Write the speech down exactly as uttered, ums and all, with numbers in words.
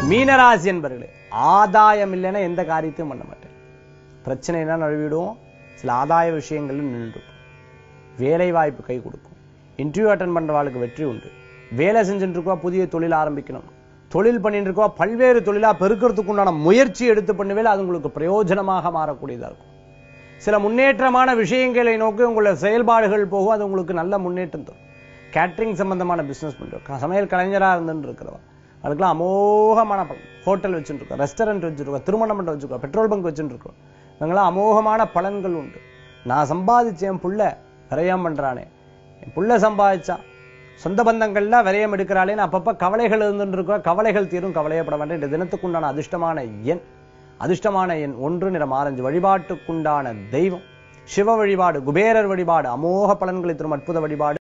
மீனராசி என்பர்களே, ஆதாயம் இல்லைன்னா எந்த காரியத்தையும் பண்ண மாட்டேன். பிரச்சனைனா நழுவிடுவோம். சில ஆதாய விஷயங்கள் நின்று வேலை வாய்ப்பு கை கொடுக்கும். இன்டர்வியூ அட்டன் பண்றவாளுக்கு வெற்றி உண்டு. வேலை செஞ்சுட்டு இருக்கவா புதிய தொழில் ஆரம்பிக்கணும், தொழில் பண்ணிட்டு இருக்கவா பல்வேறு தொழிலா பெருக்கிறதுக்கு உண்டான முயற்சி எடுத்து பண்ணுவேல அது உங்களுக்கு பிரயோஜனமாக மாறக்கூடியதா இருக்கும். சில முன்னேற்றமான விஷயங்களை நோக்கி உங்களோட செயல்பாடுகள் போகும். அது உங்களுக்கு நல்ல முன்னேற்றம் தரும். கேட்டரிங் சம்பந்தமான பிசினஸ் பண்றோம், சமையல் கலைஞராக இருந்துட்டு இருக்கிறவா அதுக்கெல்லாம் அமோகமான பலன். ஹோட்டல் வச்சுட்டு இருக்கோம், ரெஸ்டாரண்ட் வச்சுருக்கோம், திருமண மண்டபம் வச்சுருக்கோம், பெட்ரோல் பங்க் வச்சுட்டு இருக்கோம், இவங்கெல்லாம் அமோகமான பலன்கள் உண்டு. நான் சம்பாதிச்சேன், என் புள்ள விரயம் பண்றானே, என் புள்ள சம்பாதிச்சான், சொந்த பந்தங்கள்ல விரயம் எடுக்கிறாளேன்னு அப்பப்ப கவலைகள் இருந்துட்டு இருக்கோம். கவலைகள் தீரும், கவலையப்பட வேண்டாம். இந்த தினத்துக்குண்டான அதிர்ஷ்டமான எண் அதிர்ஷ்டமான எண் ஒன்று, நிறம் ஆரஞ்சு. வழிபாட்டுக்குண்டான தெய்வம் சிவ வழிபாடு, குபேரர் வழிபாடு அமோக பலன்களை தரும் அற்புத வழிபாடு.